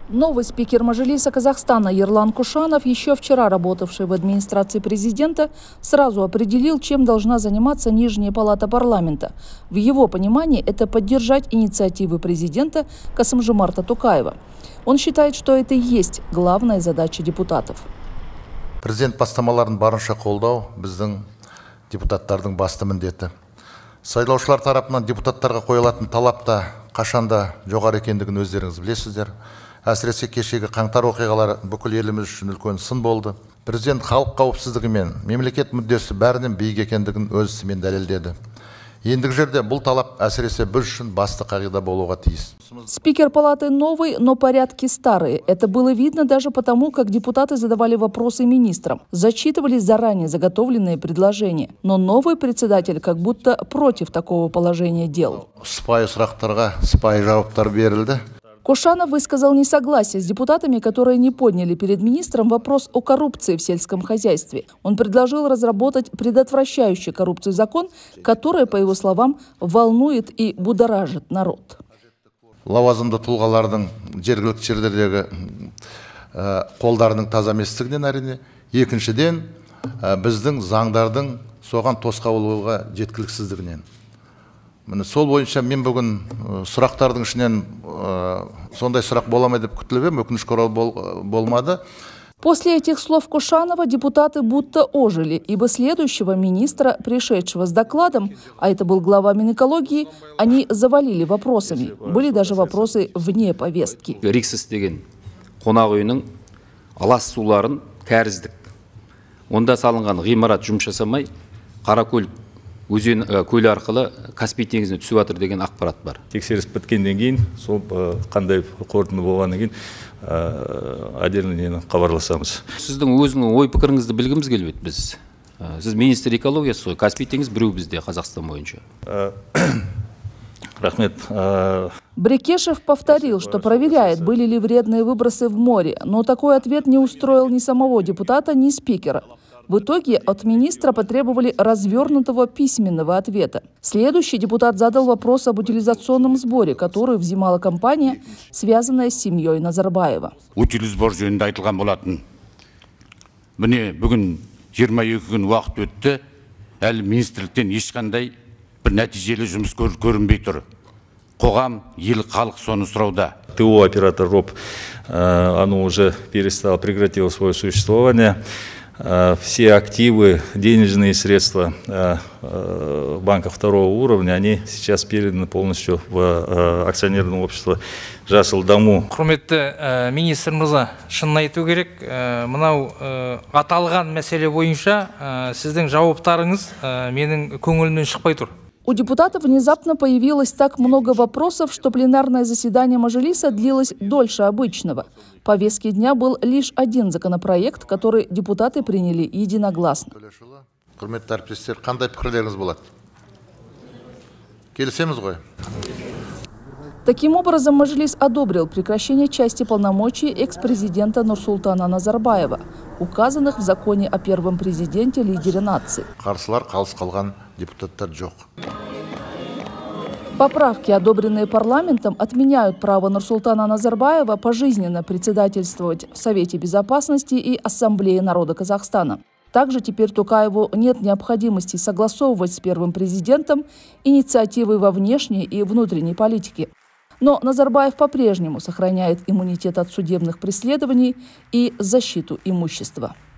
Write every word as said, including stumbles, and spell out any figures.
Новый спикер Мажилиса Казахстана Ерлан Кушанов, еще вчера работавший в администрации президента, сразу определил, чем должна заниматься Нижняя палата парламента. В его понимании это поддержать инициативы президента Касым-Жомарта Токаева. Он считает, что это и есть главная задача депутатов. Президент бастамаларын барынша қолдау біздің депутаттардың басты міндеті. Сайлаушылар тарапынан депутаттарға қойылатын талапта қашанда жоғары екендігін өздеріңіз білесіздер. Әсіресе кешегі қаңтар оқиғалары бүкіл еліміз үшін үлкен сын болды. Президент халық қауіпсіздігі мен мемлекет мүддесі бәрінен биік екендігін өз ісімен дәлелдеді. Ендігі жерде бұл талап әсіресе біз үшін басты қағида болуға тиіс. Спикер палаты новый, но порядки старые. Это было видно даже потому, как депутаты задавали вопросы министрам, зачитывали заранее заготовленные предложения. Но новый председатель как будто против такого положения дел. Сыпайы сұрақтарға сыпайы жауаптар берілді. Кушанов высказал несогласие с депутатами, которые не подняли перед министром вопрос о коррупции в сельском хозяйстве. Он предложил разработать предотвращающий коррупцию закон, который, по его словам, волнует и будоражит народ. Лауазымды тұлғалардың жергілікті жерлердегі қолдарының таза еместігінен әрине, екіншіден біздің заңдардың соған тосқауылға жеткіліксіздігінен. Міне сол бойынша мен бүгін сұрақтардың ішінен сондай сұрақ бола ма деп күтіліп ем, өкінішке орай болмады. После этих слов Кушанова депутаты будто ожили, ибо следующего министра, пришедшего с докладом, а это был глава Минэкологии, они завалили вопросами. Были даже вопросы вне повестки. Риксис деген қонақ үйінің алас суларын кәріздік. Онда салынған ғимарат жұмыс жасамай, Қаракөл өзен көлі арқылы Каспий теңізіне түсіп жатыр деген ақпарат бар. Тексеріс біткеннен кейін, сол қандай қорытынды болғаннан кейін отдельно хабарласамыз. Сіздің өзінің ой пікіріңізді білгіміз келіп еді біз. Сіз министр экологиясы ғой, Каспий теңіз біреу бізде Қазақстан бойынша. Рахмет. Брекешев повторил, что проверяет, были ли вредные выбросы в море, но такой ответ не устроил ни самого депутата, ни спикера. В итоге от министра потребовали развернутого письменного ответа. Следующий депутат задал вопрос об утилизационном сборе, который взимала компания, связанная с семьей Назарбаева. Утилизбор жөнінде айтылған болатын. Міне бүгін жиырма екі күн уақыт өтті, әлі министрліктен ешқандай бір нәтижелі жұмыс көрінбей тұр. Қоғам, ел, халық соны сұрауда. ТО оператор РОП, оно уже перестало, прекратило свое существование. Все активы, денежные средства банка второго уровня, они сейчас переданы полностью в акционерное общество Жасыл Даму. Құрметті министр мырза, шынын айту керек, мынау аталған мәселе бойынша сіздің жауаптарыңыз менің көңілімнен шықпай тұр. У депутатов внезапно появилось так много вопросов, что пленарное заседание Мажилиса длилось дольше обычного. В повестке дня был лишь один законопроект, который депутаты приняли единогласно. Таким образом, Мажилис одобрил прекращение части полномочий экс-президента Нурсултана Назарбаева, указанных в законе о первом президенте лидере нации. Поправки, одобренные парламентом, отменяют право Нурсултана Назарбаева пожизненно председательствовать в Совете Безопасности и Ассамблее народа Казахстана. Также теперь Токаеву нет необходимости согласовывать с первым президентом инициативы во внешней и внутренней политике. Но Назарбаев по-прежнему сохраняет иммунитет от судебных преследований и защиту имущества.